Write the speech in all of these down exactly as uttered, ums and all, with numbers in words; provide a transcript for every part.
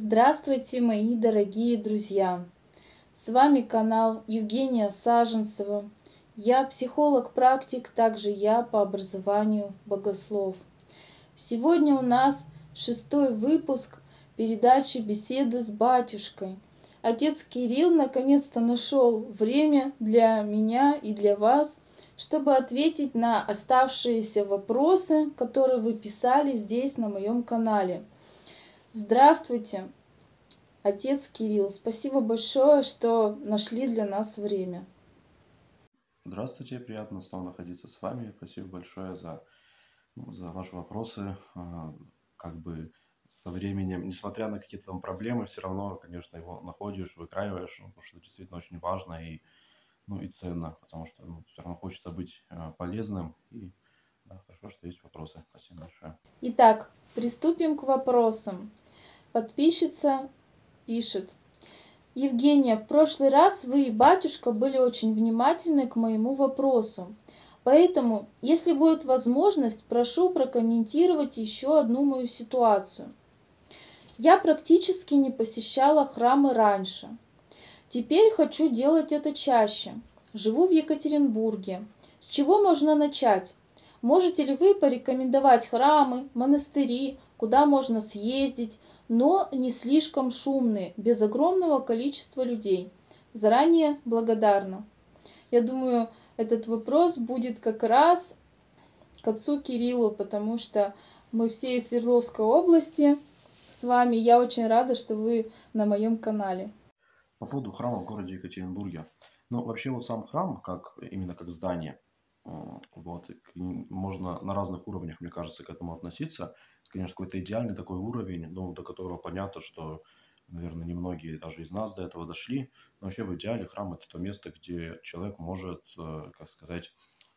Здравствуйте, мои дорогие друзья! С вами канал Евгения Саженцева. Я психолог-практик, также я по образованию богослов. Сегодня у нас шестой выпуск передачи «Беседы с батюшкой». Отец Кирилл наконец-то нашел время для меня и для вас, чтобы ответить на оставшиеся вопросы, которые вы писали здесь на моем канале. Здравствуйте, отец Кирилл. Спасибо большое, что нашли для нас время. Здравствуйте, приятно снова находиться с вами. Спасибо большое за, ну, за ваши вопросы. А, Как бы со временем, несмотря на какие-то там проблемы, все равно, конечно, его находишь, выкраиваешь, ну, потому что это действительно очень важно и, ну, и ценно, потому что ну, все равно хочется быть а, полезным. И да, хорошо, что есть вопросы. Спасибо большое. Итак, приступим к вопросам. Подписчица пишет. Евгения, в прошлый раз вы и батюшка были очень внимательны к моему вопросу. Поэтому, если будет возможность, прошу прокомментировать еще одну мою ситуацию. Я практически не посещала храмы раньше. Теперь хочу делать это чаще. Живу в Екатеринбурге. С чего можно начать? Можете ли вы порекомендовать храмы, монастыри, куда можно съездить, но не слишком шумные, без огромного количества людей? Заранее благодарна. Я думаю, этот вопрос будет как раз к отцу Кириллу, потому что мы все из Свердловской области с вами. Я очень рада, что вы на моем канале. По поводу храма в городе Екатеринбурге. Ну, вообще вот сам храм, как именно как здание, м, вот, и к ним можно на разных уровнях, мне кажется, к этому относиться. Это, конечно, какой-то идеальный такой уровень, ну, до которого понятно, что, наверное, немногие даже из нас до этого дошли. Но вообще в идеале храм – это то место, где человек может, э, как сказать,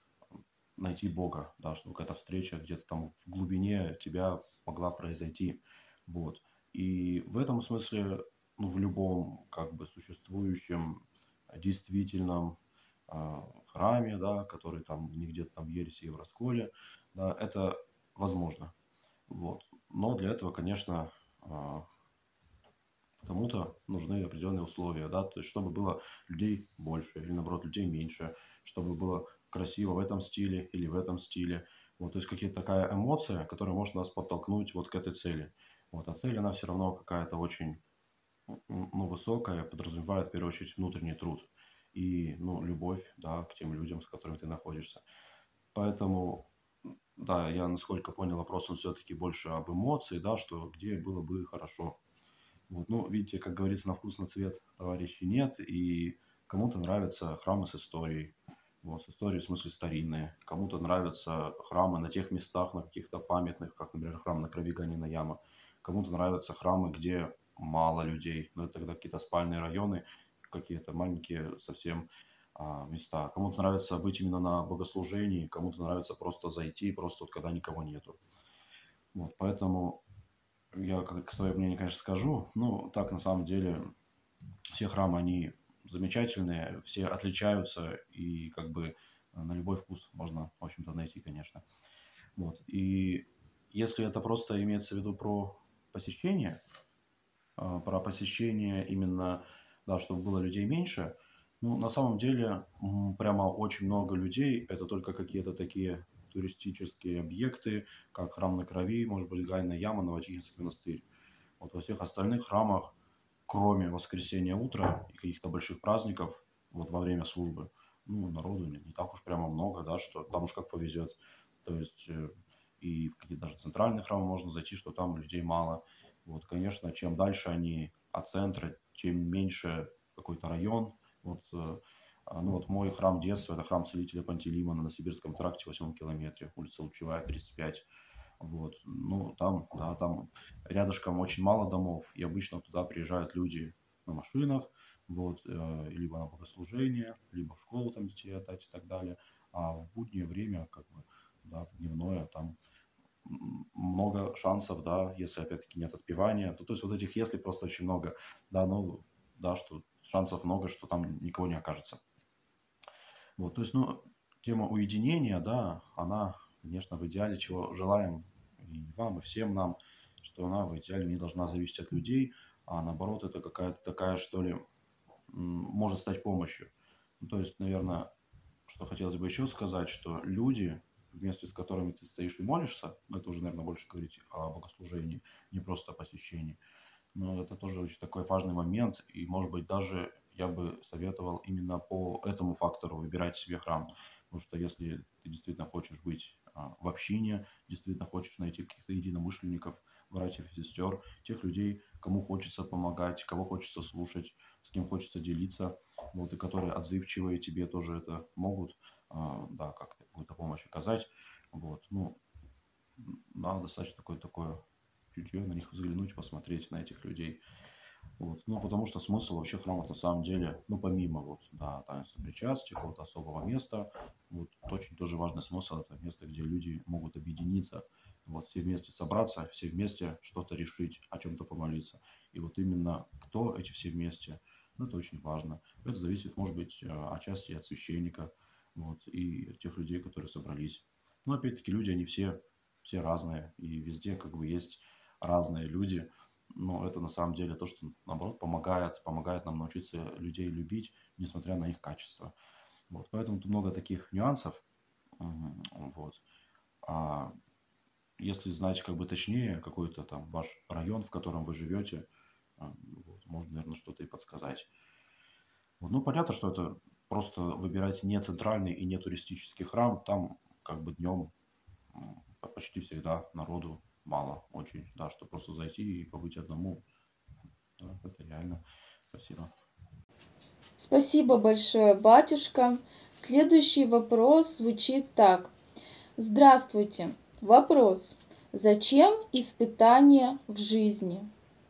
найти Бога, да, чтобы какая-то встреча где-то там в глубине тебя могла произойти. Вот. И в этом смысле, ну, в любом как бы существующем а, действительном а, храме, да, который там не где-то там в ереси и в расколе, да, это возможно. Вот. Но для этого, конечно, а, кому-то нужны определенные условия, да, то есть чтобы было людей больше или наоборот людей меньше, чтобы было красиво в этом стиле или в этом стиле. Вот, то есть какая-то такая эмоция, которая может нас подтолкнуть вот к этой цели. Вот, а цель, она все равно какая-то очень, м, ну, высокая, подразумевает в первую очередь внутренний труд и, ну, любовь, да, к тем людям, с которыми ты находишься. Поэтому, м, да, я, насколько понял, вопрос он все-таки больше об эмоции, да, что где было бы хорошо. Вот, ну, видите, как говорится, на вкус, на цвет товарищей нет, и кому-то нравятся храмы с историей. Вот, с историей в смысле старинные. Кому-то нравятся храмы на тех местах, на каких-то памятных, как, например, храм на крови Ганина Яма. Кому-то нравятся храмы, где мало людей. Ну, это тогда какие-то спальные районы, какие-то маленькие совсем а, места. Кому-то нравится быть именно на богослужении, кому-то нравится просто зайти, просто вот когда никого нету. Вот, поэтому я как свое мнение, конечно, скажу. Ну, так на самом деле все храмы, они замечательные, все отличаются, и как бы э, на любой вкус можно, в общем-то, найти, конечно. Вот. И если это просто имеется в виду про посещение, а, про посещение именно, да, чтобы было людей меньше, ну, на самом деле, м, прямо очень много людей, это только какие-то такие туристические объекты, как храм на крови, может быть, Гайна Яма, Новотихинский монастырь. Вот во всех остальных храмах, кроме воскресенья утра и каких-то больших праздников, вот во время службы, ну, народу не, не так уж прямо много, да, что там уж как повезет. То есть э, и в какие-то даже центральные храмы можно зайти, что там людей мало. Вот, конечно, чем дальше они от центра, чем меньше какой-то район. Вот, э, а, ну, вот мой храм детства – это храм целителя Пантелеймона на Новосибирском тракте, в восьмом километре, улица Лучевая, тридцать пять. Вот, ну, там, да, там рядышком очень мало домов, и обычно туда приезжают люди на машинах, вот, э, либо на богослужение, либо в школу там детей отдать и так далее. А в буднее время, как бы, да, в дневное, там м, много шансов, да, если опять-таки нет отпевания, то, то есть вот этих если просто очень много, да, ну, да, что шансов много, что там никого не окажется. Вот, то есть, ну, тема уединения, да, она, конечно, в идеале, чего желаем и вам, и всем нам, что она в идеале не должна зависеть от людей, а наоборот, это какая-то такая, что ли, может стать помощью. Ну, то есть, наверное, что хотелось бы еще сказать, что люди, вместе с которыми ты стоишь и молишься, ну, это уже, наверное, больше говорить о богослужении, не просто о посещении, но это тоже очень такой важный момент, и, может быть, даже я бы советовал именно по этому фактору выбирать себе храм. Потому что если ты действительно хочешь быть а, в общине, действительно хочешь найти каких-то единомышленников, братьев и сестер, тех людей, кому хочется помогать, кого хочется слушать, с кем хочется делиться, вот, и которые отзывчивые тебе тоже это могут, а, да, как-то какую-то помощь оказать, вот, ну, надо достаточно такое, такое чутье на них взглянуть, посмотреть на этих людей. Вот. Ну, потому что смысл вообще храмов на самом деле, ну, помимо вот, да, таинства причастия, какого-то особого места, вот очень тоже важный смысл — это место, где люди могут объединиться, вот все вместе собраться, все вместе что-то решить, о чем-то помолиться. И вот именно кто эти все вместе, ну, это очень важно. Это зависит, может быть, э, отчасти от священника, вот, и тех людей, которые собрались. Но опять-таки люди, они все, все разные, и везде как бы есть разные люди, но это на самом деле то, что, наоборот, помогает, помогает нам научиться людей любить, несмотря на их качества. Вот. Поэтому тут много таких нюансов. Мгм. Вот. А если знать как бы точнее какой-то там ваш район, в котором вы живете, а, вот, можно, наверное, что-то и подсказать. Вот. Ну, понятно, что это просто выбирать не центральный и не туристический храм. Там как бы днем м, почти всегда народу мало очень, да, что просто зайти и побыть одному. Да, это реально. Спасибо. Спасибо большое, батюшка. Следующий вопрос звучит так. Здравствуйте. Вопрос. Зачем испытания в жизни?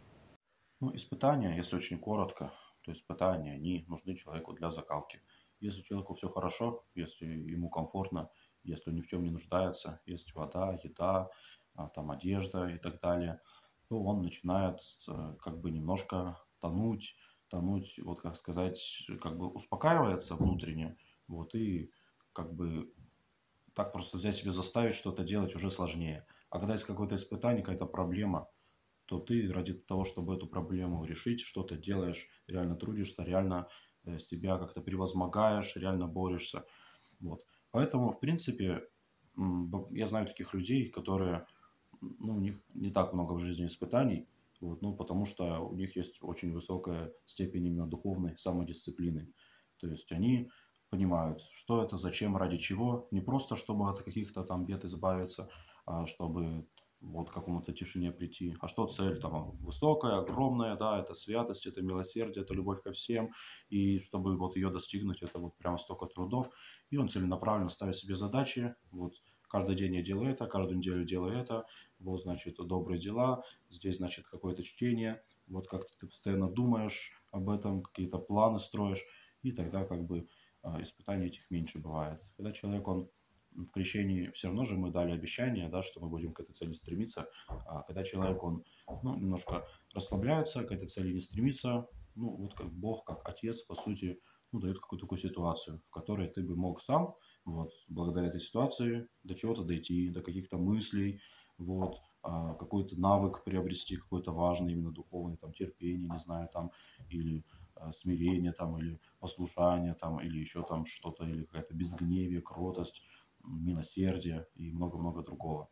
Ну, испытания, если очень коротко, то испытания, они нужны человеку для закалки. Если человеку все хорошо, если ему комфортно, если он ни в чем не нуждается, есть вода, еда, а, там одежда и так далее, то он начинает э, как бы немножко тонуть, тонуть, вот как сказать, как бы успокаивается внутренне, вот, и как бы так просто взять себе заставить что-то делать уже сложнее. А когда есть какое-то испытание, какая-то проблема, то ты ради того, чтобы эту проблему решить, что-то делаешь, реально трудишься, реально э, себя как-то превозмогаешь, реально борешься. Вот. Поэтому, в принципе, м, б- я знаю таких людей, которые, м, ну, у них не так много в жизни испытаний, вот, ну, потому что у них есть очень высокая степень именно духовной самодисциплины. То есть они понимают, что это, зачем, ради чего, не просто чтобы от каких-то там бед избавиться, а чтобы вот к какому-то тишине прийти. А что цель там высокая, огромная, да, это святость, это милосердие, это любовь ко всем. И чтобы вот ее достигнуть, это вот прямо столько трудов. И он целенаправленно ставит себе задачи. Вот каждый день я делаю это, каждую неделю делаю это. Вот, значит, добрые дела. Здесь, значит, какое-то чтение. Вот как-то ты постоянно думаешь об этом, какие-то планы строишь. И тогда как бы а, испытаний этих меньше бывает. Когда человек, он в крещении все равно же мы дали обещание, да, что мы будем к этой цели стремиться. А когда человек, он ну, немножко расслабляется, к этой цели не стремится, ну, вот как Бог, как Отец, по сути, ну, дает какую-то такую ситуацию, в которой ты бы мог сам, вот, благодаря этой ситуации, до чего-то дойти, до каких-то мыслей, вот, а, какой-то навык приобрести, какой-то важный, именно духовный, там, терпение, не знаю, там, или а, смирение, там, или послушание, там, или еще там что-то, или какая-то безгневие, кротость, милосердие и много-много другого.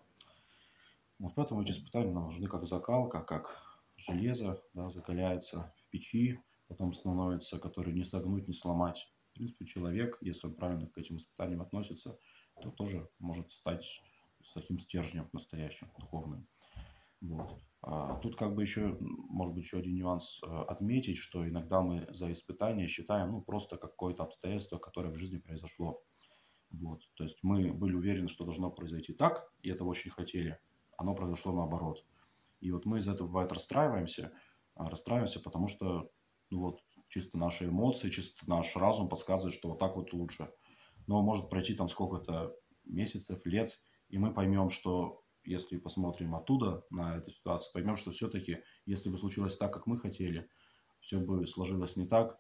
Вот поэтому эти испытания нам нужны как закалка, как железо, да, закаляется в печи, потом становится, который не согнуть, не сломать. В принципе, человек, если он правильно к этим испытаниям относится, то тоже может стать с таким стержнем настоящим, духовным. Вот. А тут как бы еще, может быть, еще один нюанс э, отметить, что иногда мы за испытание считаем, ну, просто какое-то обстоятельство, которое в жизни произошло. Вот. То есть мы были уверены, что должно произойти так, и этого очень хотели. Оно произошло наоборот. И вот мы из этого бывает расстраиваемся, а, расстраиваемся, потому что ну вот, чисто наши эмоции, чисто наш разум подсказывает, что вот так вот лучше. Но может пройти там сколько-то месяцев, лет, и мы поймем, что если посмотрим оттуда на эту ситуацию, поймем, что все-таки, если бы случилось так, как мы хотели, все бы сложилось не так,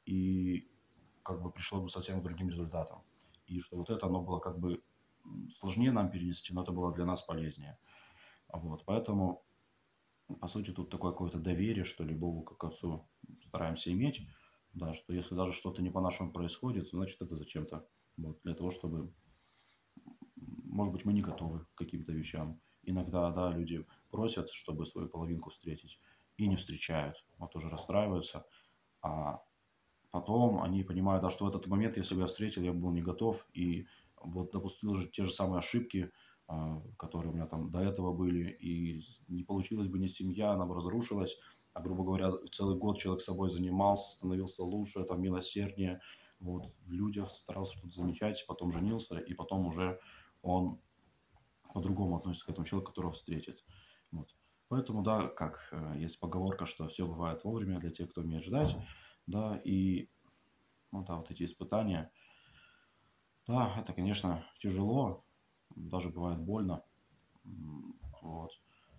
и как бы пришло бы совсем к другим результатам. И что вот это, оно было как бы сложнее нам перенести, но это было для нас полезнее. Вот, поэтому по сути, тут такое какое-то доверие, что ли, Богу как отцу стараемся иметь, да, что если даже что-то не по-нашему происходит, значит, это зачем-то, вот, для того, чтобы, может быть, мы не готовы к каким-то вещам. Иногда, да, люди просят, чтобы свою половинку встретить, и не встречают, вот тоже расстраиваются, а потом они понимают, да, что в этот момент, если бы я встретил, я был не готов и вот допустил же те же самые ошибки, а, которые у меня там до этого были, и не получилась бы ни семья, она бы разрушилась, а, грубо говоря, целый год человек собой занимался, становился лучше, там, милосерднее, вот, в людях старался что-то замечать, потом женился, и потом уже он по-другому относится к этому человеку, которого встретит. Вот. Поэтому, да, как э, есть поговорка, что все бывает вовремя для тех, кто умеет ждать, да, и ну да, вот эти испытания, да, это, конечно, тяжело, даже бывает больно, м, вот.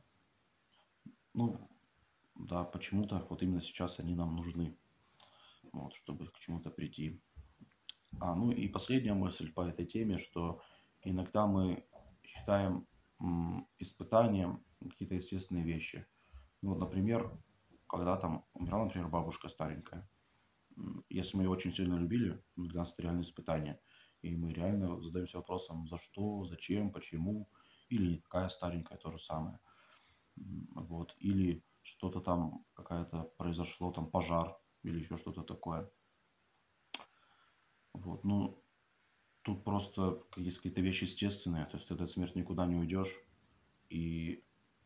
Ну, да, почему-то вот именно сейчас они нам нужны, вот, чтобы к чему-то прийти. А, ну и последняя мысль по этой теме, что иногда мы считаем м, испытанием какие-то естественные вещи. Ну, вот, например, когда там умирала, например, бабушка старенькая. М, Если мы ее очень сильно любили, ну, для нас это реальное испытание. И мы реально задаемся вопросом, за что, зачем, почему. Или не такая старенькая, то же самое. М, Вот. Или что-то там, какая-то произошло, там пожар или еще что-то такое. Вот. Ну, тут просто есть какие-то вещи естественные. То есть ты от смерти никуда не уйдешь. И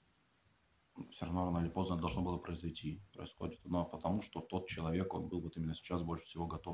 все равно рано или поздно это должно было произойти. Происходит оно потому, что тот человек, он был вот именно сейчас больше всего готов.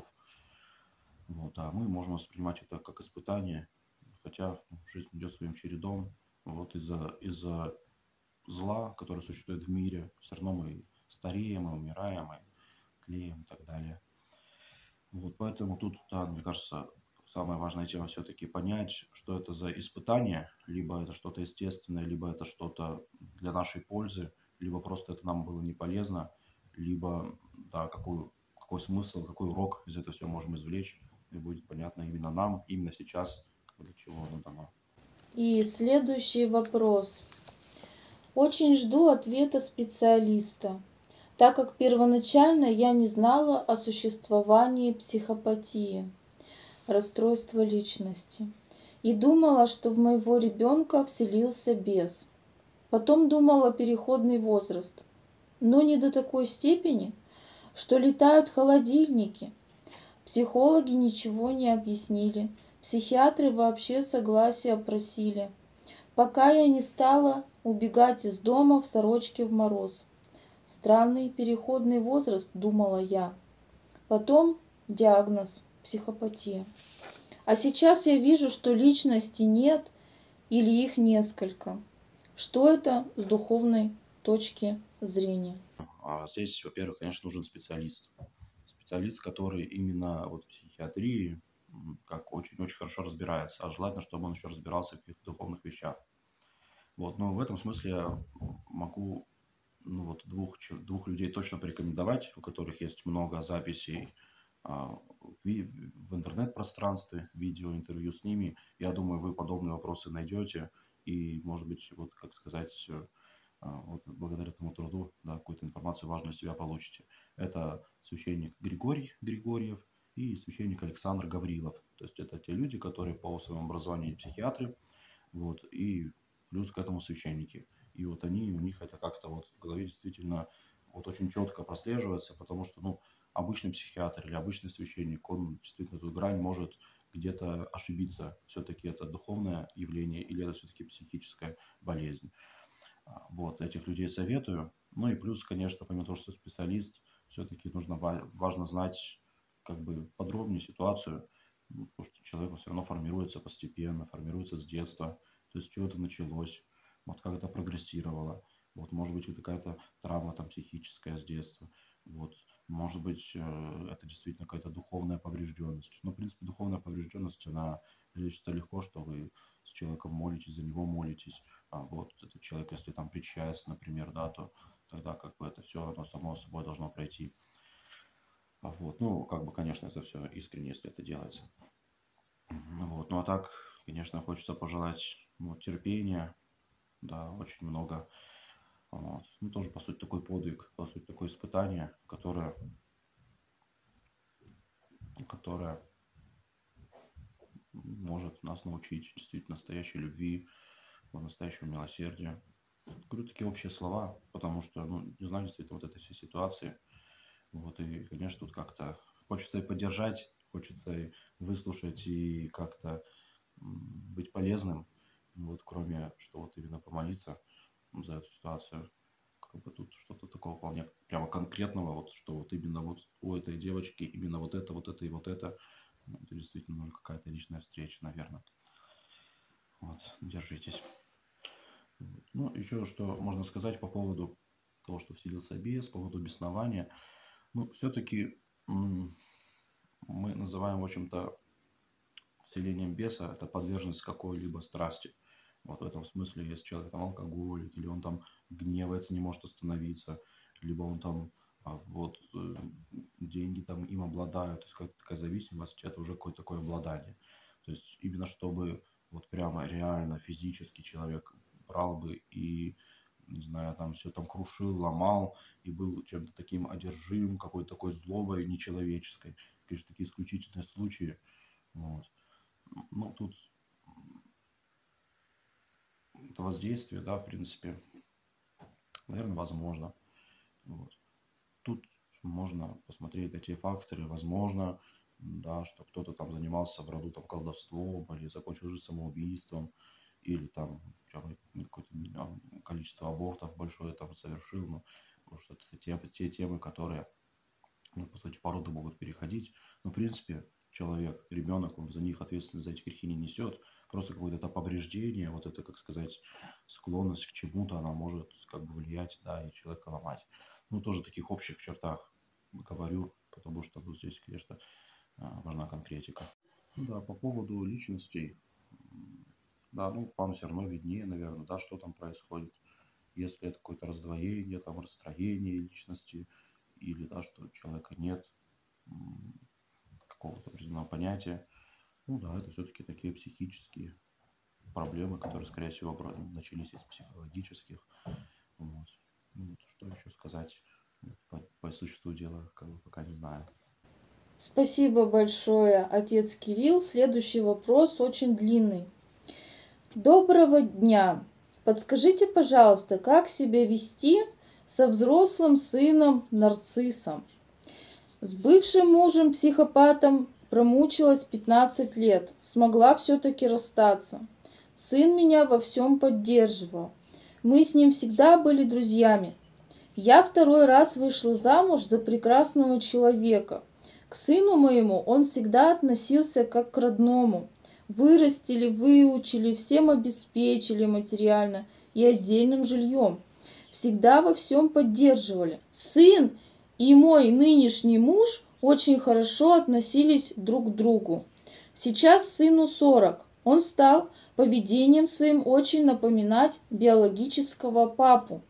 Вот, а мы можем воспринимать это как испытание, хотя ну, жизнь идет своим чередом. Вот из-за из-за зла, которое существует в мире, все равно мы стареем, мы умираем, мы тлеем и так далее. Вот, поэтому тут, да, мне кажется, самая важная тема все-таки понять, что это за испытание, либо это что-то естественное, либо это что-то для нашей пользы, либо просто это нам было не полезно, либо, да, какой, какой смысл, какой урок из этого всего можем извлечь, и будет понятно именно нам, именно сейчас, для чего оно дано. И следующий вопрос. Очень жду ответа специалиста, так как первоначально я не знала о существовании психопатии, расстройства личности, и думала, что в моего ребенка вселился бес. Потом думала переходный возраст, но не до такой степени, что летают холодильники. Психологи ничего не объяснили, психиатры вообще согласия просили, пока я не стала убегать из дома в сорочке в мороз. Странный переходный возраст, думала я. Потом диагноз психопатия. А сейчас я вижу, что личности нет или их несколько. Что это с духовной точки зрения? А здесь, во-первых, конечно, нужен специалист. Специалист, который именно вот в психиатрии м, как очень-очень хорошо разбирается, а желательно, чтобы он еще разбирался в каких-то духовных вещах. Вот, но в этом смысле я могу ну, вот двух, чел- двух людей точно порекомендовать, у которых есть много записей а, в, ви- в интернет-пространстве, видео, интервью с ними. Я думаю, вы подобные вопросы найдете и, может быть, вот, как сказать, э, а, вот благодаря этому труду, да, какую-то информацию важную для себя получите. Это священник Григорий Григорьев и священник Александр Гаврилов. То есть это те люди, которые по своему образованию психиатры, вот, и плюс к этому священники. И вот они, у них это как-то вот в голове действительно вот очень четко прослеживается, потому что, ну, обычный психиатр или обычный священник, он действительно эту грань может где-то ошибиться. Все-таки это духовное явление или это все-таки психическая болезнь. А, Вот, этих людей советую. Ну и плюс, конечно, помимо того, что специалист, все-таки нужно ва- важно знать как бы подробнее ситуацию, ну, потому что человек все равно формируется постепенно, формируется с детства, то есть с чего-то началось, вот как это прогрессировало, вот может быть какая-то травма там психическая с детства, вот может быть э, это действительно какая-то духовная поврежденность. Но, в принципе, духовная поврежденность, она лечится легко, что вы с человеком молитесь, за него молитесь, а вот этот человек, если там причащается, например, да, то тогда как бы это все оно само собой должно пройти. А вот, ну, как бы, конечно, это все искренне, если это делается. Ну вот, ну а так, конечно, хочется пожелать ну, терпения, да, очень много Вот. Ну, тоже, по сути, такой подвиг, по сути, такое испытание, которое, которое может нас научить действительно настоящей любви, настоящему милосердию. Говорю такие общие слова, потому что, ну, не знаю, действительно, вот этой всей ситуации. Вот, и, конечно, тут как-то хочется и поддержать, хочется и выслушать, и как-то м, быть полезным. Ну, вот, кроме, что вот именно помолиться за эту ситуацию. Как бы тут что-то такого вполне прямо конкретного, вот что вот именно вот у этой девочки именно вот это, вот это и вот это. Ну, это действительно нужна какая-то личная встреча, наверное. Вот, держитесь. Вот. Ну, еще что можно сказать по поводу того, что вселился бес, по поводу беснования. Ну, все-таки мы называем, в общем-то, вселением беса, это подверженность какой-либо страсти. Вот в этом смысле, если человек там алкоголик, или он там гневается, не может остановиться, либо он там а, вот э, деньги там им обладают, то есть какая-то такая зависимость, это уже какое-то такое обладание. То есть именно чтобы вот прямо реально физически человек брал бы и, не знаю, там все там крушил, ломал и был чем-то таким одержимым, какой-то такой злобой нечеловеческой. Конечно, такие исключительные случаи. Вот. Ну, тут это воздействие, да, в принципе, наверное, возможно. Вот. Тут можно посмотреть на те факторы, возможно, да, что кто-то там занимался в роду там колдовством или закончил жизнь самоубийством, или там какое-то количество абортов большое там совершил, ну, потому что это те, те темы, которые, ну, по сути, по роду могут переходить. Но, в принципе, человек, ребенок, он за них ответственность за эти грехи не несет. Просто какое-то повреждение, вот это, как сказать, склонность к чему-то, она может как бы влиять, да, и человека ломать. Ну, тоже в таких общих чертах говорю, потому что ну, здесь, конечно, важна конкретика. Да, по поводу личностей, да, ну, вам все равно виднее, наверное, да, что там происходит. Если это какое-то раздвоение, там, расстроение личности, или, да, что у человека нет какого-то определенного понятия. Ну да, это все-таки такие психические проблемы, которые, скорее всего, начались из психологических. Вот. Ну, вот, что еще сказать по, по существу дела, как бы пока не знаю. Спасибо большое, отец Кирилл. Следующий вопрос очень длинный. Доброго дня. Подскажите, пожалуйста, как себя вести со взрослым сыном нарциссом? С бывшим мужем психопатом промучилась пятнадцать лет. Смогла все-таки расстаться. Сын меня во всем поддерживал. Мы с ним всегда были друзьями. Я второй раз вышла замуж за прекрасного человека. К сыну моему он всегда относился как к родному. Вырастили, выучили, всем обеспечили материально и отдельным жильем. Всегда во всем поддерживали. Сын и мой нынешний муж очень хорошо относились друг к другу. Сейчас сыну сорок. Он стал поведением своим очень напоминать биологического папу.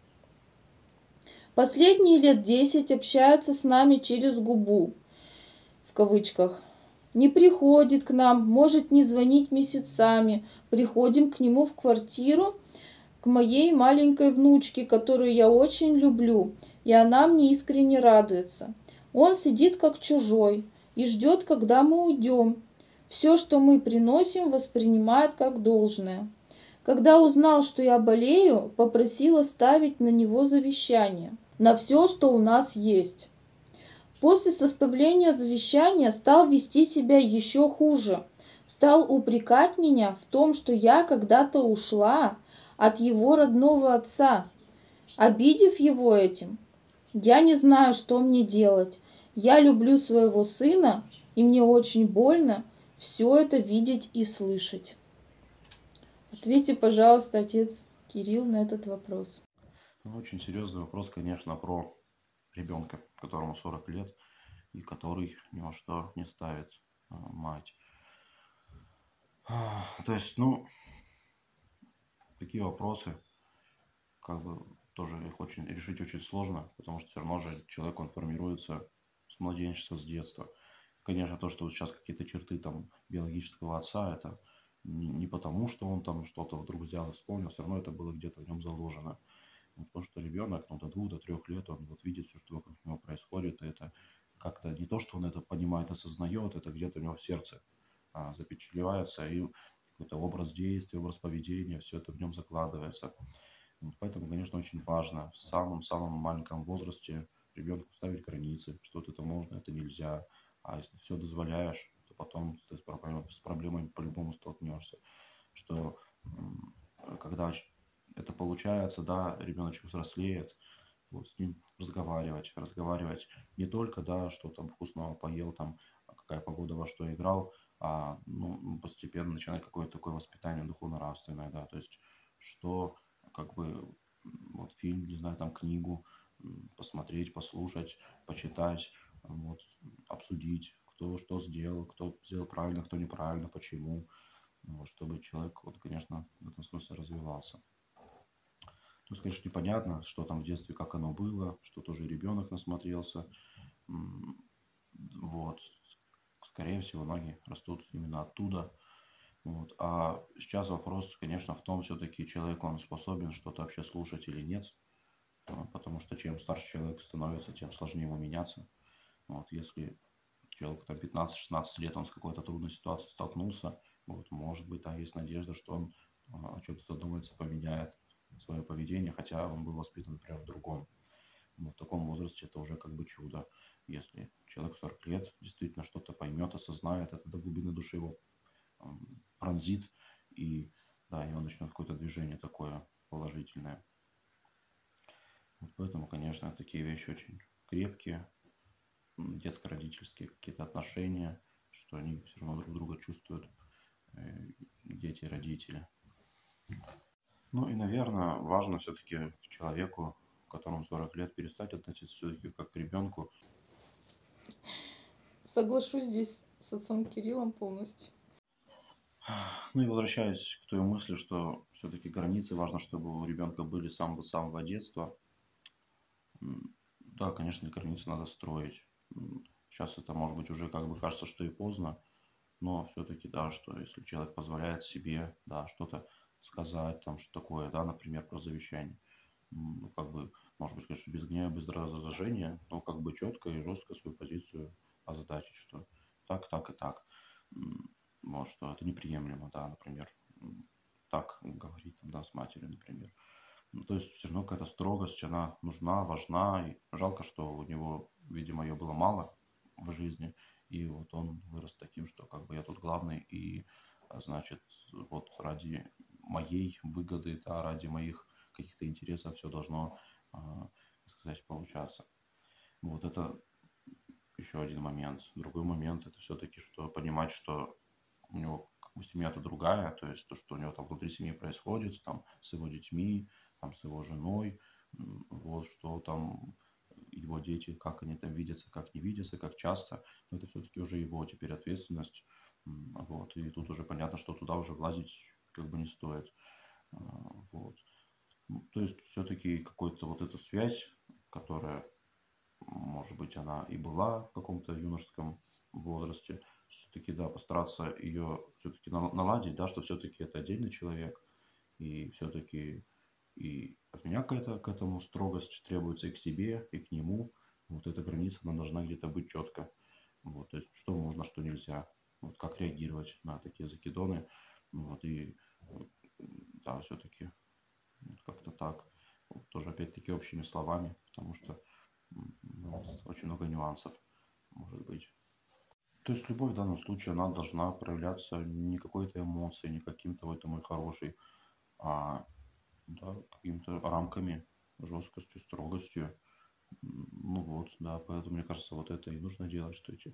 Последние лет десять общается с нами через губу, в кавычках. Не приходит к нам, может не звонить месяцами. Приходим к нему в квартиру, к моей маленькой внучке, которую я очень люблю, и она мне искренне радуется. Он сидит как чужой и ждет, когда мы уйдем. Все, что мы приносим, воспринимает как должное. Когда узнал, что я болею, попросил оставить на него завещание, на все, что у нас есть. После составления завещания стал вести себя еще хуже. Стал упрекать меня в том, что я когда-то ушла от его родного отца, обидев его этим. Я не знаю, что мне делать. Я люблю своего сына, и мне очень больно все это видеть и слышать. Ответьте, пожалуйста, отец Кирилл, на этот вопрос. Ну, очень серьезный вопрос, конечно, про ребенка, которому сорок лет, и который ни во что не ставит а, мать. А, то есть, ну, такие вопросы, как бы, тоже их очень решить очень сложно, потому что все равно же человек, он формируется с младенчества, с детства. Конечно, то, что вот сейчас какие-то черты там биологического отца, это не, не потому, что он там что-то вдруг взял и вспомнил, все равно это было где-то в нем заложено. Вот, потому что ребенок, ну, до двух, до трех лет, он вот видит все, что вокруг него происходит, и это как-то не то, что он это понимает, осознает, это где-то у него в сердце а, запечатлевается, и какой-то образ действия, образ поведения, все это в нем закладывается. Вот поэтому, конечно, очень важно в самом-самом маленьком возрасте ребенку ставить границы, что вот это можно, это нельзя. А если все дозволяешь, то потом ты с проблемой, с проблемой по-любому столкнешься. Что м, когда ч- это получается, да, ребеночек взрослеет, вот с ним разговаривать, разговаривать не только, да, что там вкусного поел, там, а какая погода, во что играл, а ну, постепенно начинать какое-то такое воспитание духовно-нравственное, да, то есть что как бы м, вот фильм, не знаю, там книгу м, посмотреть, послушать, почитать, вот, обсудить, кто что сделал, кто сделал правильно, кто неправильно, почему, вот, чтобы человек, вот, конечно, в этом смысле развивался. То есть, конечно, непонятно, что там в детстве, как оно было, что тоже ребенок насмотрелся. М, Вот. Скорее всего, ноги растут именно оттуда. Вот. А сейчас вопрос, конечно, в том, все-таки человек, он способен что-то вообще слушать или нет. А, Потому что чем старше человек становится, тем сложнее ему меняться. Вот. Если человеку там пятнадцать-шестнадцать лет, он с какой-то трудной ситуацией столкнулся, вот, может быть, там есть надежда, что он а, о чем-то задумается, поменяет свое поведение, хотя он был воспитан, например, в другом. Но в таком возрасте это уже как бы чудо. Если человек в сорок лет действительно что-то поймет, осознает, это до глубины души его ам, пронзит, и да, и он начнет какое-то движение такое положительное. Вот поэтому, конечно, такие вещи очень крепкие, м, детско-родительские какие-то отношения, что они все равно друг друга чувствуют, э, дети и родители. Ну и, наверное, важно все-таки к человеку, которому сорок лет, перестать относиться все-таки как к ребенку. Соглашусь здесь с отцом Кириллом полностью. Ну и возвращаясь к той мысли, что все-таки границы важно, чтобы у ребенка были с самого самого детства. М, Да, конечно, границы надо строить. М, Сейчас это, может быть, уже как бы кажется, что и поздно, но все-таки, да, что если человек позволяет себе, да, что-то сказать, там, что такое, да, например, про завещание, м, ну, как бы, может быть, конечно, без гнева, без раздражения, но как бы четко и жестко свою позицию озадачить, что так, так и так. М, Вот, что это неприемлемо, да, например, м, так говорить, там, да, с матерью, например. Ну, то есть все равно какая-то строгость, она нужна, важна. И жалко, что у него, видимо, ее было мало в жизни. И вот он вырос таким, что как бы я тут главный, и а, значит, вот ради моей выгоды, да, ради моих каких-то интересов все должно, а, так сказать, получаться. Вот это еще один момент. Другой момент это все-таки, что понимать, что у него как бы семья-то другая, то есть то, что у него там внутри семьи происходит, там с его детьми, там с его женой, м, вот что там его дети, как они там видятся, как не видятся, как часто, но это все-таки уже его теперь ответственность, м, вот, и тут уже понятно, что туда уже влазить как бы не стоит, А, вот. Ну, то есть все-таки какой-то вот эта связь, которая может быть, она и была в каком-то юношеском возрасте, все-таки, да, постараться ее все-таки наладить, да, что все-таки это отдельный человек, и все-таки и от меня какая-то к этому строгость требуется и к себе, и к нему. Вот эта граница, она должна где-то быть четко. Вот, то есть, что можно, что нельзя. Вот как реагировать на такие закидоны. Вот, и да, все-таки вот как-то так. Вот, тоже опять-таки общими словами, потому что м, ну, вот очень много нюансов может быть. То есть любовь в данном случае, она должна проявляться не какой-то эмоцией, не каким-то «ой, ты мой хороший», а да, какими-то рамками, жесткостью, строгостью. М, Ну вот, да, поэтому, мне кажется, вот это и нужно делать, что эти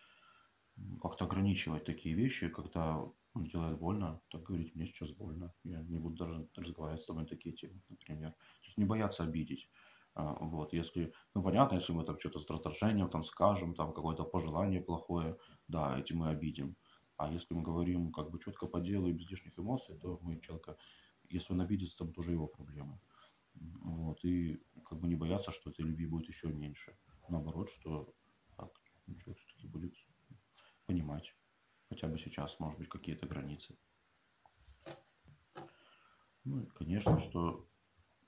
м, как-то ограничивать такие вещи, когда он делает больно, так говорить, мне сейчас больно, я не буду даже разговаривать с тобой на такие темы, например. То есть не бояться обидеть. А, Вот, если, ну, понятно, если мы там что-то с раздражением там скажем, там какое-то пожелание плохое, да, этим мы обидим. А если мы говорим как бы четко по делу и без лишних эмоций, то мы человека, если он обидится, там тоже его проблемы. М, Вот, и как бы не бояться, что этой любви будет еще меньше. Наоборот, что так, человек все-таки будет понимать хотя бы сейчас, может быть, какие-то границы. Ну и, конечно, что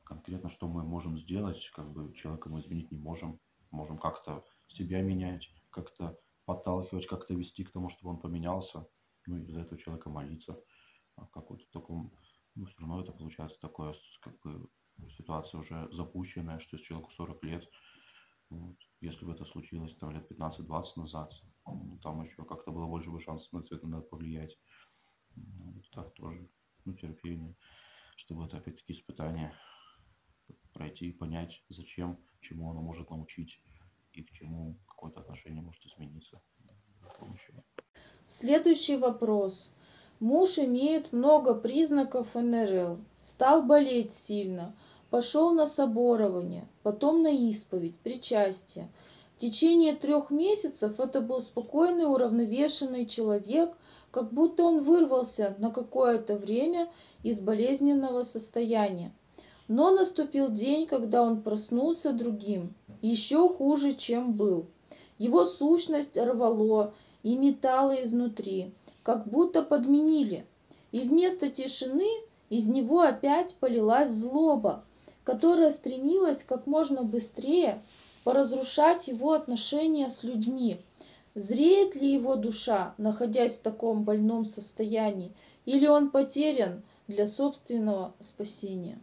конкретно, что мы можем сделать, как бы человека мы изменить не можем. Можем как-то себя менять, как-то подталкивать, как-то вести к тому, чтобы он поменялся. Ну и за этого человека молиться. А в каком-то таком, ну, все равно это получается такое, как бы, ситуация уже запущенная, что если человеку сорок лет, вот, если бы это случилось там лет пятнадцать-двадцать назад, ну, там еще как-то было больше бы шансов на это надо повлиять. Ну, вот так тоже, ну, терпение, чтобы это опять-таки испытание пройти и понять, зачем, чему оно может научить и к чему какое-то отношение может измениться с помощью. Следующий вопрос. Муж имеет много признаков эн эр эл. Стал болеть сильно. Пошел на соборование, потом на исповедь, причастие. В течение трех месяцев это был спокойный, уравновешенный человек, как будто он вырвался на какое-то время из болезненного состояния. Но наступил день, когда он проснулся другим, еще хуже, чем был. Его сущность рвало и метало изнутри, как будто подменили. И вместо тишины из него опять полилась злоба, которая стремилась как можно быстрее поразрушать его отношения с людьми. Зреет ли его душа, находясь в таком больном состоянии, или он потерян для собственного спасения?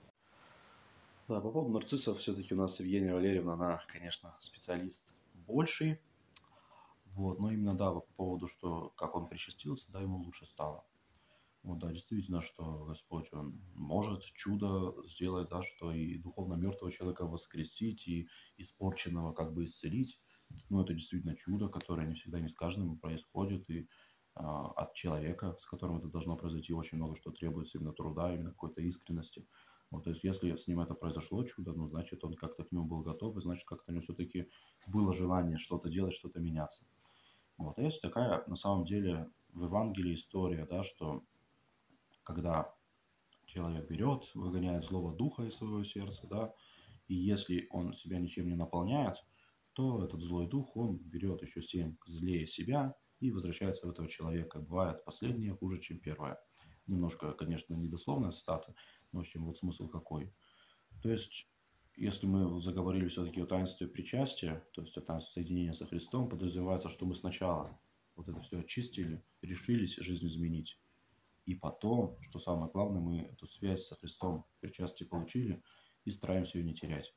Да, по поводу нарциссов, все-таки у нас Евгения Валерьевна, она, конечно, специалист больший. Вот, но именно, да, по поводу, что как он причастился, да, ему лучше стало. Вот, да, действительно, что Господь, Он может чудо сделать, да, что и духовно мертвого человека воскресить, и испорченного как бы исцелить. Ну, это действительно чудо, которое не всегда, не с каждым происходит, и а, от человека, с которым это должно произойти, очень много что требуется именно труда, именно какой-то искренности. Вот, то есть, если с ним это произошло чудо, ну, значит, он как-то к нему был готов, и значит, как-то у него все-таки было желание что-то делать, что-то меняться. Вот, а есть такая, на самом деле, в Евангелии история, да, что когда человек берет, выгоняет злого духа из своего сердца, да, и если он себя ничем не наполняет, то этот злой дух, он берет еще семь злее себя и возвращается в этого человека. Бывает последнее хуже, чем первое. Немножко, конечно, недословная цитата, но в общем, вот смысл какой. То есть, если мы заговорили все-таки о таинстве причастия, то есть о таинстве соединения со Христом, подразумевается, что мы сначала вот это все очистили, решились жизнь изменить. И потом, что самое главное, мы эту связь со Христом в причастии получили и стараемся ее не терять.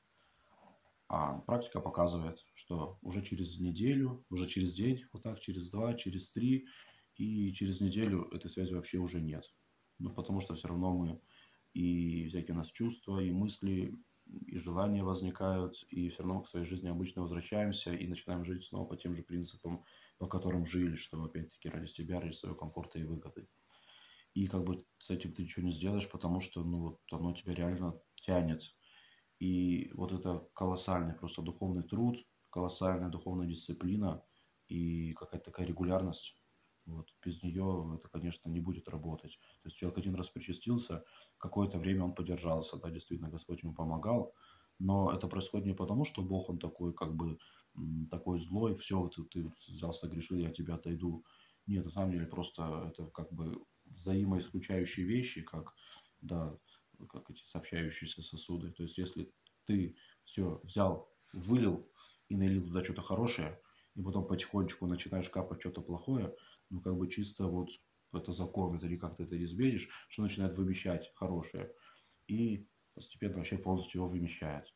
А практика показывает, что уже через неделю, уже через день, вот так, через два, через три, и через неделю этой связи вообще уже нет. Ну, потому что все равно мы, и всякие у нас чувства, и мысли, и желания возникают, и все равно к своей жизни обычно возвращаемся и начинаем жить снова по тем же принципам, по которым жили, что опять-таки ради себя, ради своего комфорта и выгоды. И как бы с этим ты ничего не сделаешь, потому что, ну, вот оно тебя реально тянет. И вот это колоссальный просто духовный труд, колоссальная духовная дисциплина и какая-то такая регулярность. Вот. Без нее это, конечно, не будет работать. То есть человек один раз причастился, какое-то время он подержался, да, действительно, Господь ему помогал. Но это происходит не потому, что Бог, он такой, как бы, такой злой, все, вот ты взял, согрешил, я от тебя отойду. Нет, на самом деле просто это как бы взаимоисключающие вещи, как, да, как эти сообщающиеся сосуды. То есть, если ты все взял, вылил и налил туда что-то хорошее, и потом потихонечку начинаешь капать что-то плохое, ну, как бы чисто вот это закон, это никак ты это не изменишь, что начинает вымещать хорошее. И постепенно вообще полностью его вымещает.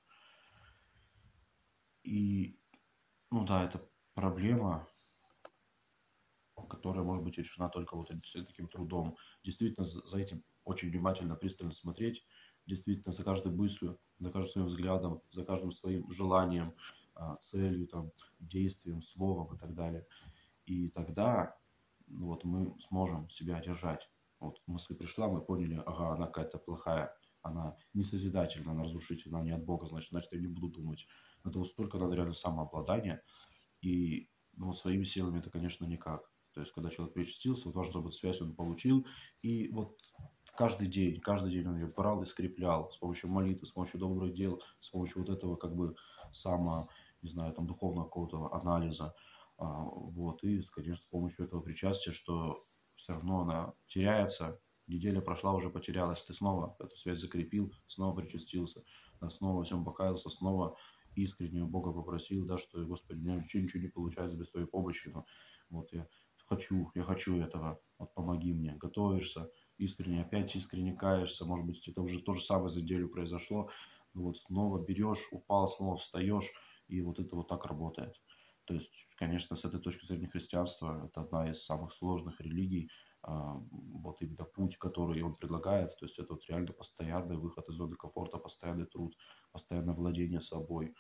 И, ну да, это проблема, которая может быть решена только вот таким трудом. Действительно, за этим очень внимательно, пристально смотреть, действительно, за каждой мыслью, за каждым своим взглядом, за каждым своим желанием, целью, там, действием, словом и так далее. И тогда, ну, вот мы сможем себя держать. Вот мысль пришла, мы поняли, ага, она какая-то плохая, она не созидательна, она разрушительна, она не от Бога, значит, значит, я не буду думать. Это вот столько надо реально самообладания. И, ну, вот своими силами это, конечно, никак. То есть, когда человек причастился, вот важно, чтобы связь он получил. И вот каждый день, каждый день он ее брал и скреплял с помощью молитвы, с помощью добрых дел, с помощью вот этого как бы само, не знаю, там духовного какого-то анализа. А, вот, и, конечно, с помощью этого причастия, что все равно она теряется, неделя прошла, уже потерялась, ты снова эту связь закрепил, снова причастился, да, снова во всем покаялся, снова искренне у Бога попросил, да, что, Господи, у меня ничего, ничего не получается без Твоей помощи, но вот я хочу, я хочу этого, вот помоги мне, готовишься, искренне, опять искренне каешься, может быть, это уже то же самое за неделю произошло, вот снова берешь, упал, снова встаешь, и вот это вот так работает. То есть, конечно, с этой точки зрения христианства это одна из самых сложных религий, а, вот именно путь, который он предлагает, то есть это вот реально постоянный выход из зоны комфорта, постоянный труд, постоянное владение собой.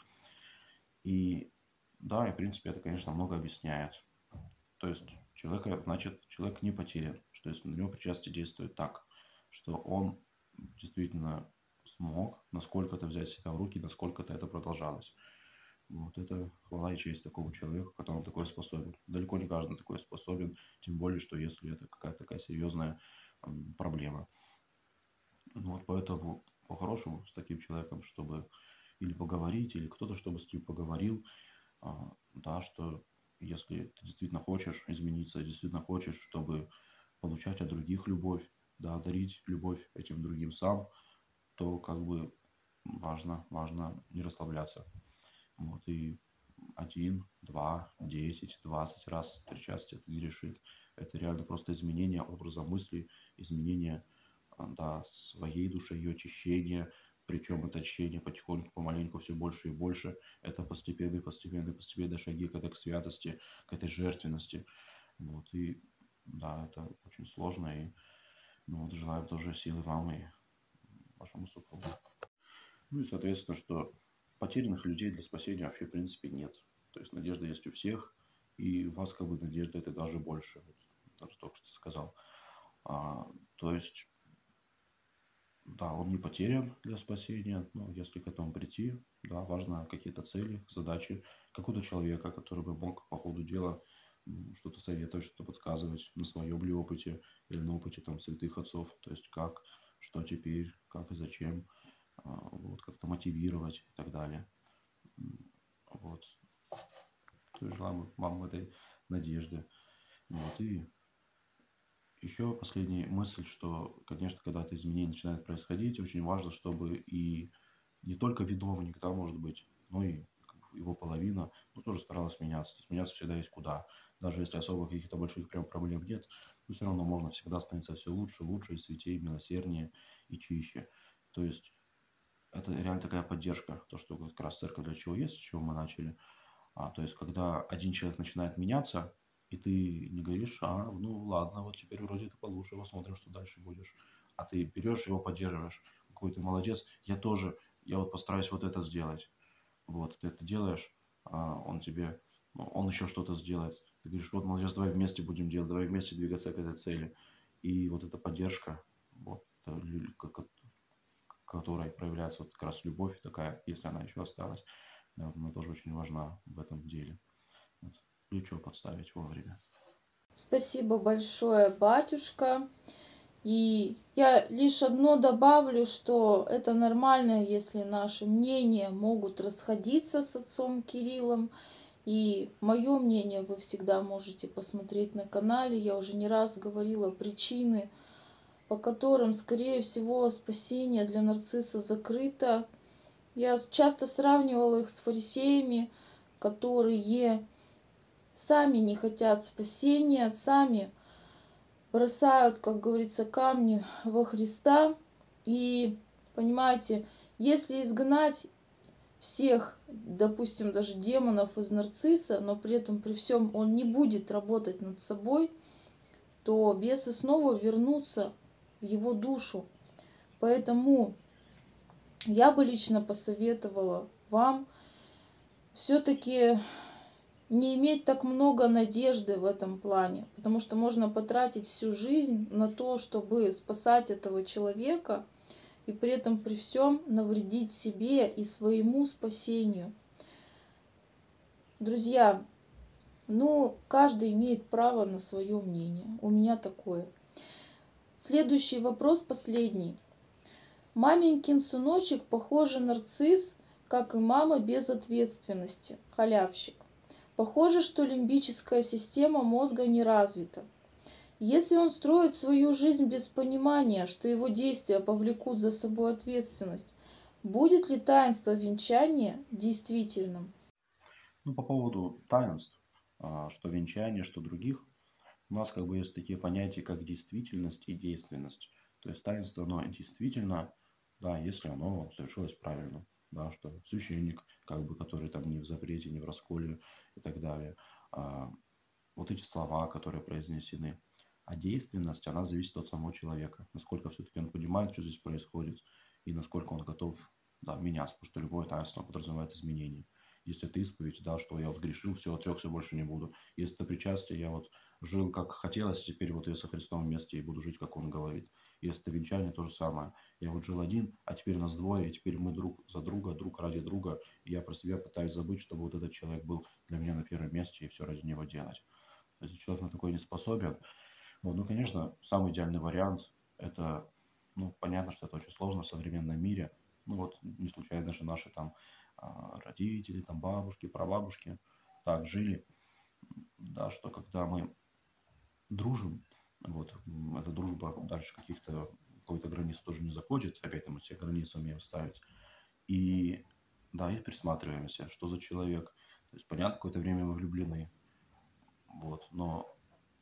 И да, и в принципе это, конечно, много объясняет. То есть человек, значит, человек не потерян, что если на него причастие действует так, что он действительно смог насколько-то взять себя в руки, насколько-то это продолжалось. Вот это хвала и честь такому человеку, который он такой способен. Далеко не каждый такой способен, тем более, что если это какая-то такая серьезная м, проблема. Ну вот поэтому по-хорошему с таким человеком, чтобы или поговорить, или кто-то, чтобы с ним поговорил, а, да, что если ты действительно хочешь измениться, действительно хочешь, чтобы получать от других любовь, да, дарить любовь этим другим сам, то как бы важно, важно не расслабляться. Вот, и один, два, десять, двадцать раз причастие это не решит. Это реально просто изменение образа мысли, изменение, а, да, своей души, ее очищение. Причем это очищение потихоньку, помаленьку, все больше и больше. Это постепенные, постепенные, постепенные шаги к этой к святости, к этой жертвенности. Вот, и да, это очень сложно. И ну, вот, желаю тоже силы вам и вашему супругу. Ну и, соответственно, что потерянных людей для спасения вообще, в принципе, нет. То есть надежда есть у всех, и у вас как бы надежда это даже больше. Вот, даже только что сказал. А, то есть, да, он не потерян для спасения, но если к этому прийти, да, важно какие-то цели, задачи какого-то человека, который бы мог по ходу дела м, что-то советовать, что-то подсказывать на своем ли опыте или на опыте там святых отцов, то есть как, что теперь, как и зачем, а, вот, как-то мотивировать и так далее. М, Вот. То есть желаем вам этой надежды. Вот. И еще последняя мысль, что, конечно, когда это изменение начинает происходить, очень важно, чтобы и не только виновник, да, может быть, но и как бы его половина, ну, тоже старалась меняться. То есть меняться всегда есть куда. Даже если особо каких-то больших прям проблем нет, но все равно можно всегда становиться все лучше, лучше, и святее, милосерднее и чище. То есть это реально такая поддержка, то, что как раз церковь для чего есть, с чего мы начали. А, то есть, когда один человек начинает меняться, и ты не говоришь, а, ну ладно, вот теперь вроде ты получше, посмотрим, что дальше будешь. А ты берешь его, поддерживаешь. Какой ты молодец, я тоже, я вот постараюсь вот это сделать. Вот, ты это делаешь, а он тебе, ну, он еще что-то сделает. Ты говоришь, вот, молодец, давай вместе будем делать, давай вместе двигаться к этой цели. И вот эта поддержка, вот, это лю- как- как- в которой проявляется вот как раз любовь такая, если она еще осталась, да, вот она тоже очень важна в этом деле. Вот. Плечо подставить вовремя. Спасибо большое, батюшка. И я лишь одно добавлю, что это нормально, если наши мнения могут расходиться с отцом Кириллом. И мое мнение вы всегда можете посмотреть на канале. Я уже не раз говорила причины, по которым, скорее всего, спасение для нарцисса закрыто. Я часто сравнивала их с фарисеями, которые сами не хотят спасения, сами бросают, как говорится, камни во Христа. И, понимаете, если изгнать всех, допустим, даже демонов из нарцисса, но при этом при всем он не будет работать над собой, то бесы снова вернутся в его душу. Поэтому я бы лично посоветовала вам все-таки не иметь так много надежды в этом плане, потому что можно потратить всю жизнь на то, чтобы спасать этого человека, и при этом при всем навредить себе и своему спасению. Друзья, ну, каждый имеет право на свое мнение. У меня такое. Следующий вопрос, последний. Маменькин сыночек, похоже, нарцисс, как и мама, без ответственности, халявщик. Похоже, что лимбическая система мозга не развита. Если он строит свою жизнь без понимания, что его действия повлекут за собой ответственность, будет ли таинство венчания действительным? Ну, по поводу таинств, а, что венчания, что других, у нас как бы есть такие понятия, как действительность и действенность. То есть таинство, оно действительно, да, если оно совершилось правильно, да, что священник, как бы, который там не в запрете, не в расколе и так далее, а, вот эти слова, которые произнесены. А действенность, она зависит от самого человека, насколько все-таки он понимает, что здесь происходит, и насколько он готов, да, меняться, потому что любое таинство подразумевает изменения. Если это исповедь, да, что я вот грешил, все, отрекся, больше не буду. Если это причастие, я вот жил как хотелось, теперь вот я со Христом вместе и буду жить, как Он говорит. Если это венчание, то же самое. Я вот жил один, а теперь нас двое, и теперь мы друг за друга, друг ради друга. И я про себя пытаюсь забыть, чтобы вот этот человек был для меня на первом месте и все ради него делать. Если человек на такое не способен, вот, ну, конечно, самый идеальный вариант – это, ну, понятно, что это очень сложно в современном мире. Ну, вот, не случайно даже наши там а, родители, там бабушки, прабабушки так жили, да, что когда мы дружим, вот, м, эта дружба дальше каких-то, какой-то границы тоже не заходит, опять мы все границы умеем ставить, и, да, и присматриваемся, что за человек. То есть, понятно, какое-то время мы влюблены, вот, но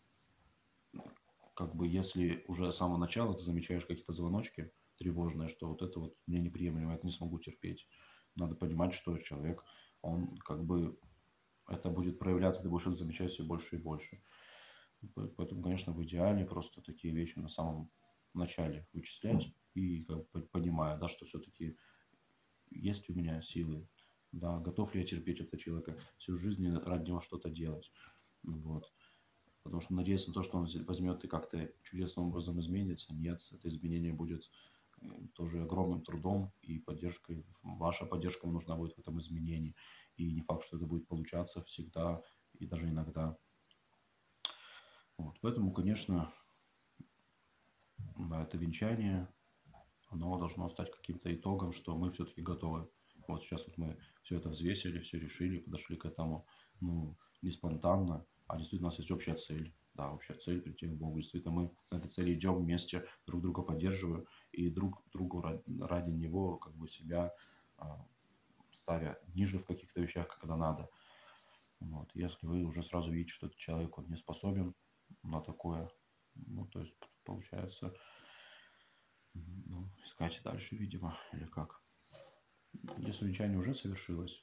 как бы если уже с самого начала ты замечаешь какие-то звоночки тревожные, что вот это вот мне неприемлемо, я это не смогу терпеть. Надо понимать, что человек, он как бы, это будет проявляться, ты будешь это замечать все больше и больше. Поэтому, конечно, в идеале просто такие вещи на самом начале вычислять и как бы понимая, да, что все-таки есть у меня силы, да, готов ли я терпеть этого человека всю жизнь и ради него что-то делать. Вот. Потому что надеяться на то, что он возьмет и как-то чудесным образом изменится, нет, это изменение будет э, тоже огромным трудом и поддержкой. Ваша поддержка нужна будет в этом изменении. И не факт, что это будет получаться всегда и даже иногда. Вот. Поэтому, конечно, да, это венчание, оно должно стать каким-то итогом, что мы все-таки готовы. Вот сейчас вот мы все это взвесили, все решили, подошли к этому, ну, не спонтанно, а действительно у нас есть общая цель. Да, общая цель прийти к Богу. Действительно, мы на этой цели идем вместе, друг друга поддерживаем и друг другу ради него как бы себя а, ставя ниже в каких-то вещах, когда надо. Вот. Если вы уже сразу видите, что этот человек он не способен на такое, ну, то есть получается, ну, искать дальше, видимо, или как. Если венчание уже совершилось,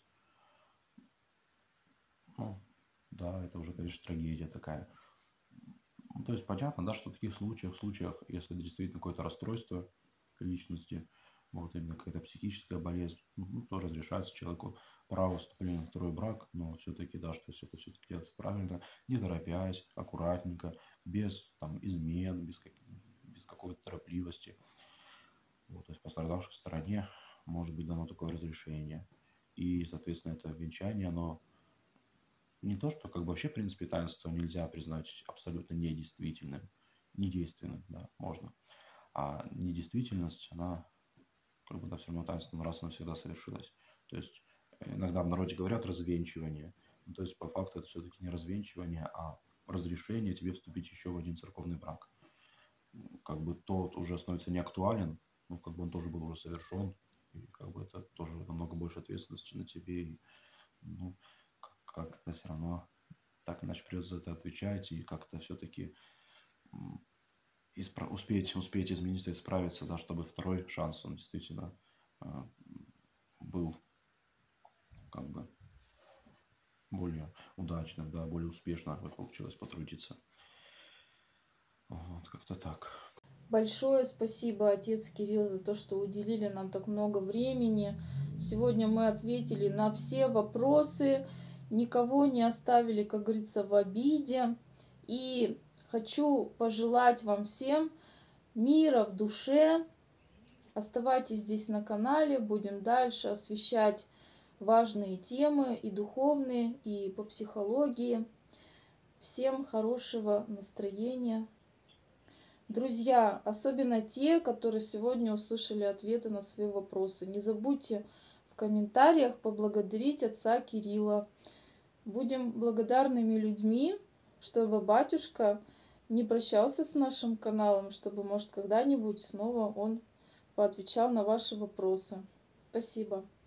ну, да, это уже, конечно, трагедия такая. Ну, то есть понятно, да, что в таких случаях, в случаях, если действительно какое-то расстройство личности, вот именно какая-то психическая болезнь, ну, то разрешается человеку право вступления в второй брак, но все-таки, да, что если это все-таки делается правильно, не торопясь, аккуратненько, без там измен, без, как, без какой-то торопливости. Вот, то есть пострадавшей стороне может быть дано такое разрешение. И, соответственно, это венчание, оно не то, что как бы вообще, в принципе, таинство нельзя признать абсолютно недействительным, недейственным, да, можно. А недействительность, она, как бы, да, все равно таинство раз и навсегда совершилось. То есть иногда в народе говорят развенчивание. Ну, то есть по факту это все-таки не развенчивание, а разрешение тебе вступить еще в один церковный брак. Как бы тот уже становится неактуален, ну, как бы он тоже был уже совершен, и как бы это тоже намного больше ответственности на тебе, и, ну, как-то все равно так иначе придется за это отвечать, и как-то все-таки испра- успеть, успеть измениться, исправиться, да, чтобы второй шанс, он действительно э, был как бы более удачным, да, более успешно получилось потрудиться. Вот, как-то так. Большое спасибо, отец Кирилл, за то, что уделили нам так много времени. Сегодня мы ответили на все вопросы, никого не оставили, как говорится, в обиде. И хочу пожелать вам всем мира в душе. Оставайтесь здесь на канале, будем дальше освещать важные темы и духовные, и по психологии. Всем хорошего настроения. Друзья, особенно те, которые сегодня услышали ответы на свои вопросы, не забудьте в комментариях поблагодарить отца Кирилла. Будем благодарными людьми, чтобы батюшка не прощался с нашим каналом, чтобы, может, когда-нибудь снова он поотвечал на ваши вопросы. Спасибо.